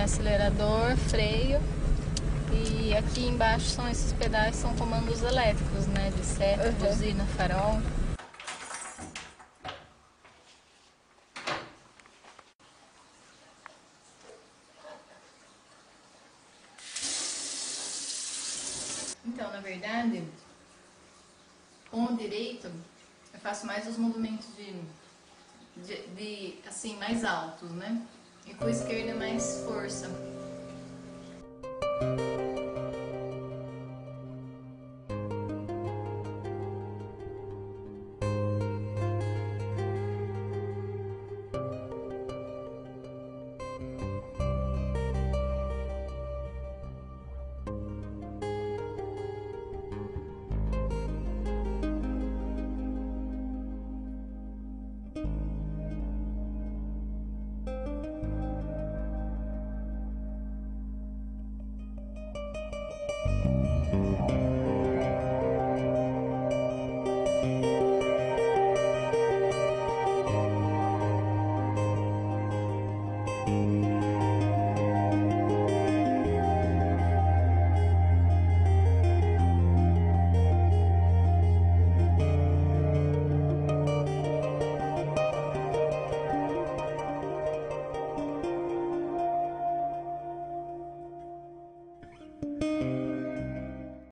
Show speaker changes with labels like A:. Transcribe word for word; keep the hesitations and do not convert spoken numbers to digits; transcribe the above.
A: é acelerador, freio. E aqui embaixo são esses pedais, são comandos elétricos, né? De seta,
B: Uhum.
A: buzina, farol. Então, na verdade, com o direito eu faço mais os movimentos de, de, de assim, mais altos, né? E com o esquerdo é mais força.